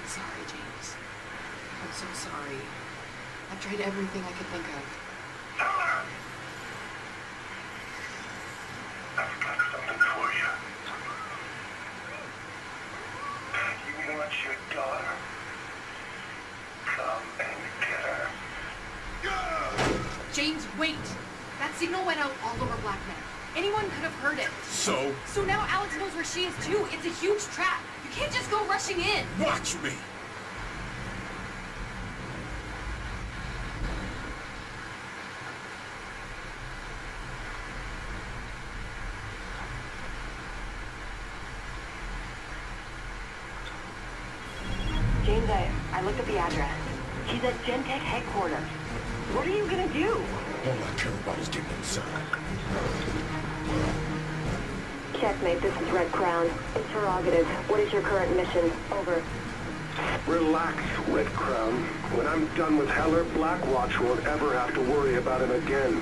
sorry, James. I'm so sorry. I've tried everything I could think of. Heller! I've got something for you. You want your daughter? Come and get her. James, wait! That signal went out all over Blackman. Anyone could have heard it. So? So now Alex knows where she is too. It's a huge trap. You can't just go rushing in. Watch me! James, I looked at the address. She's at Gentek headquarters. What are you gonna do? All I care about is getting inside. Checkmate, this is Red Crown. Interrogative. What is your current mission? Over. Relax, Red Crown. When I'm done with Heller, Blackwatch won't ever have to worry about him again.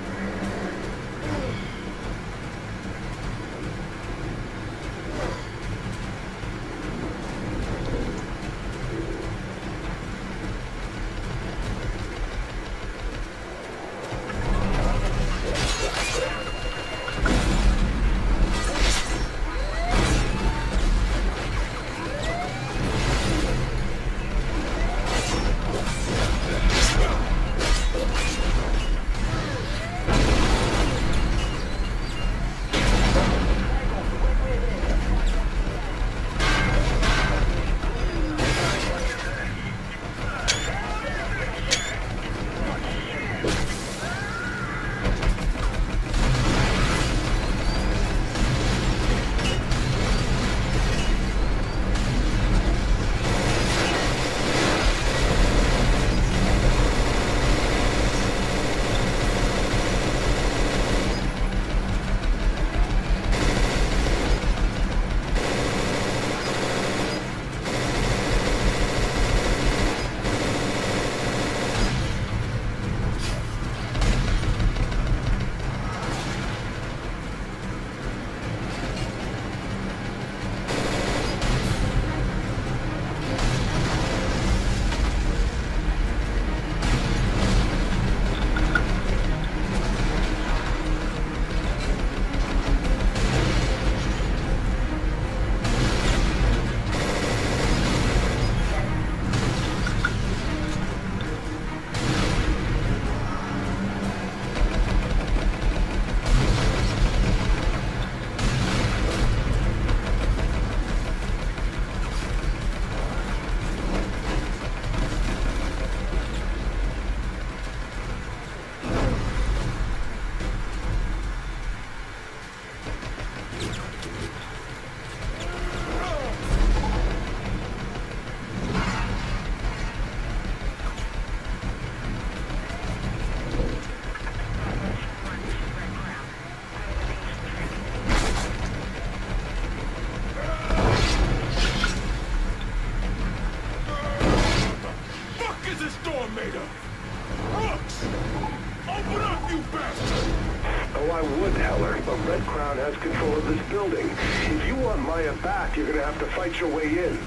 Red Crown has control of this building. If you want Maya back, you're gonna have to fight your way in.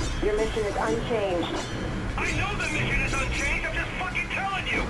Your mission is unchanged. I know the mission is unchanged, I'm just fucking telling you!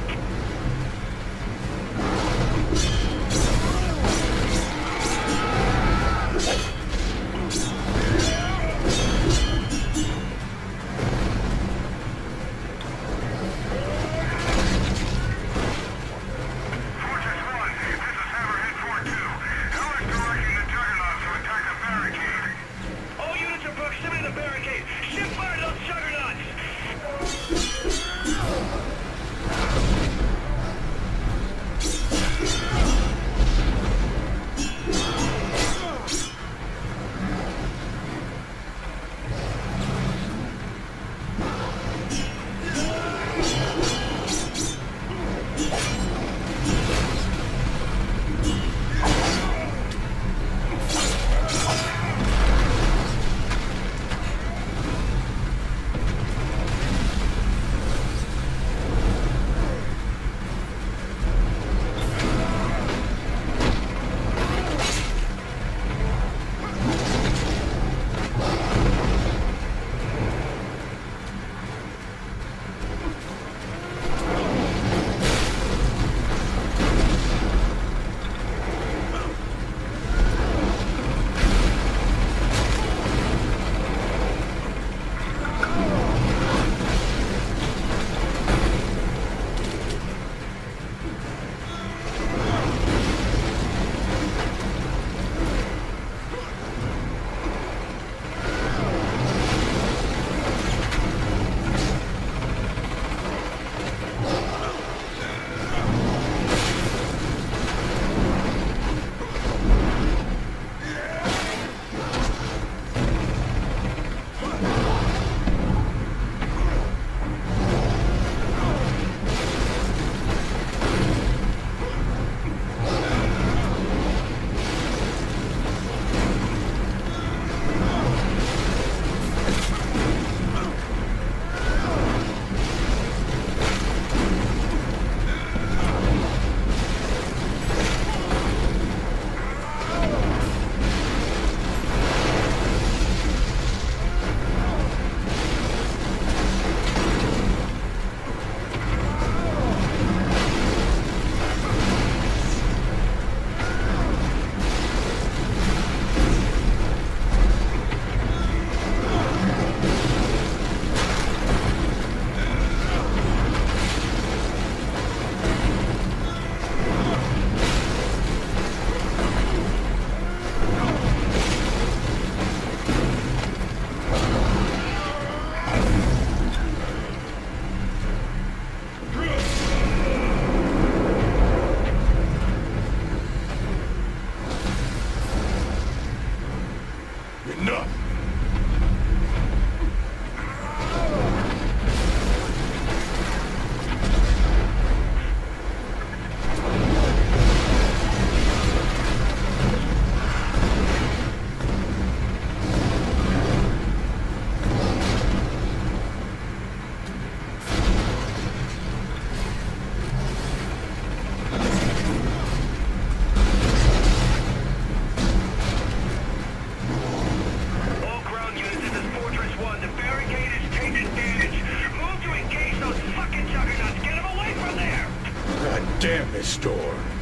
Damn this store.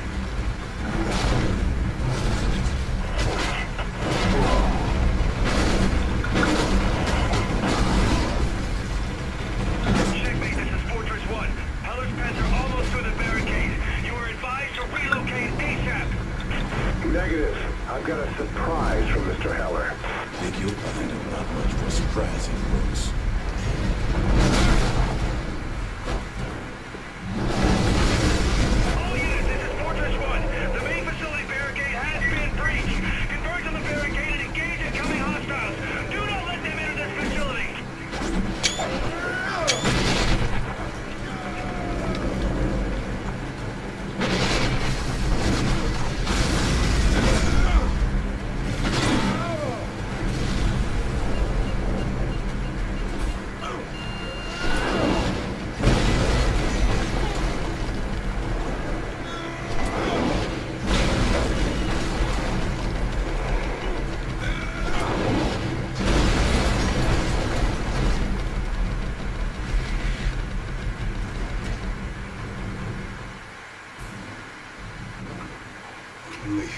Checkmate, this is Fortress 1. Heller's pens are almost through the barricade. You are advised to relocate ASAP. Negative. I've got a surprise from Mr. Heller. Think you'll find him not much for surprising looks. All units, this is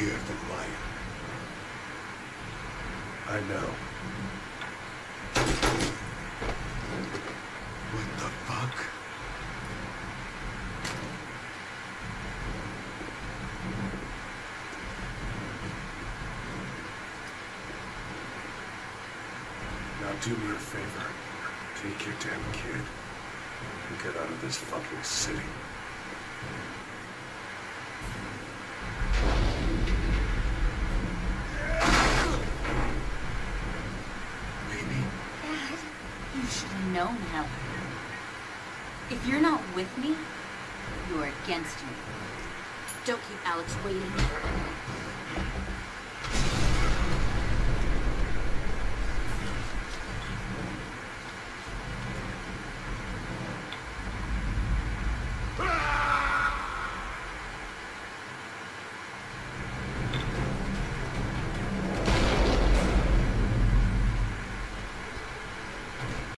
careful, Ryan. I know. What the fuck? Now do me a favor. Take your damn kid and get out of this fucking city. Baby? Dad, you should have known, Helen. If you're not with me, you're against me. Don't keep Alex waiting.